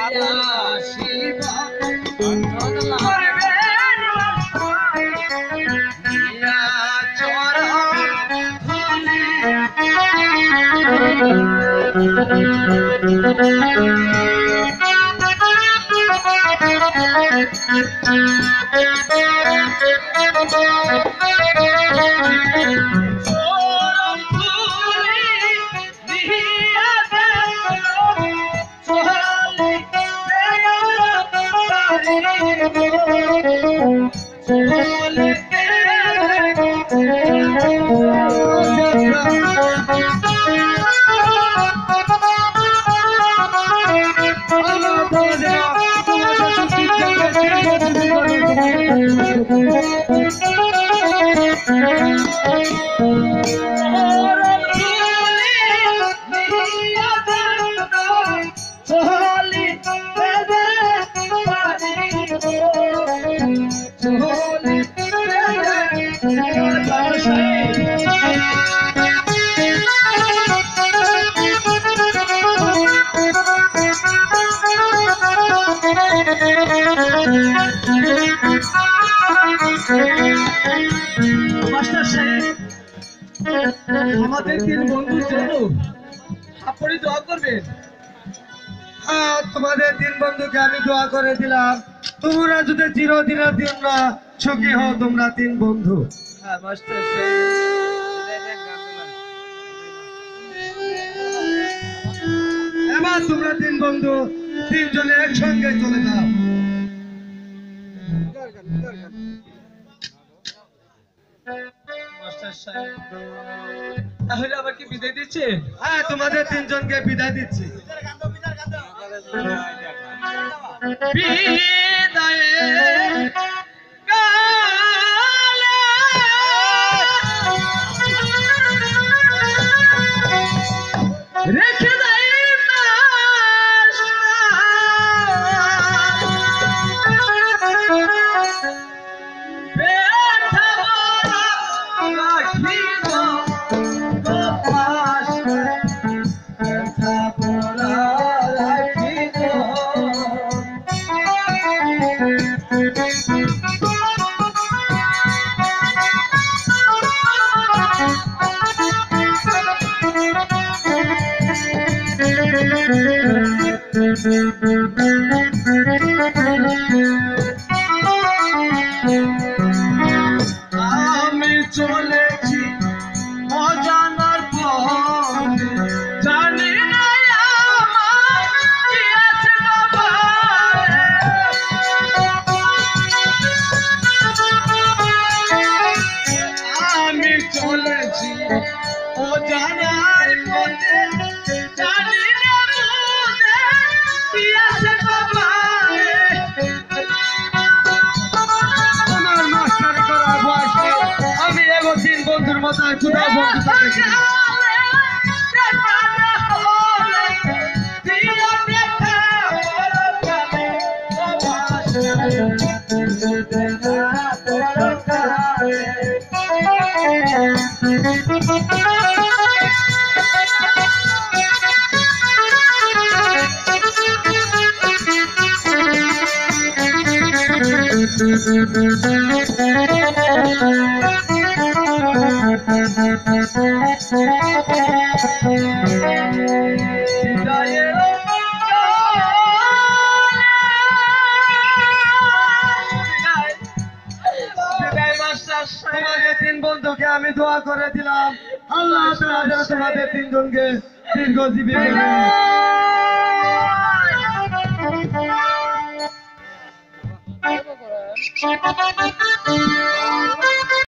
আমাদের তিন বন্ধুর জন্য আপনি দোয়া করবেন। হ্যাঁ, তোমাদের তিন বন্ধুকে আমি দোয়া করে দিলাম, তোমরা যদি চিরদিনের জন্য সুখী হও, তোমরা তিন বন্ধু। হ্যাঁ মাস্টার এবার তোমরা তিন বন্ধু তিনজনে একসঙ্গে চলে যাও। তাহলে আবার কি বিদায় দিচ্ছে? হ্যাঁ, তোমাদের তিনজনকে বিদায় দিচ্ছি। রেখে আমি চলেছি অজানার পথ, জানি না আমার কি আছে কপালে। আমি চলেছি অজানার পথে, জানি না কি আছে কপালে। আমার মাস্টারি করা বয়সে আমি এগো তিন বন্ধুর মতো কোথাও বন্ধুত্ব দেখিনি। তোমাদের তিন বন্ধুকে আমি দোয়া করে দিলাম, আল্লাহ তাআলা তোমাদের তিনজনকে দীর্ঘজীবী করে।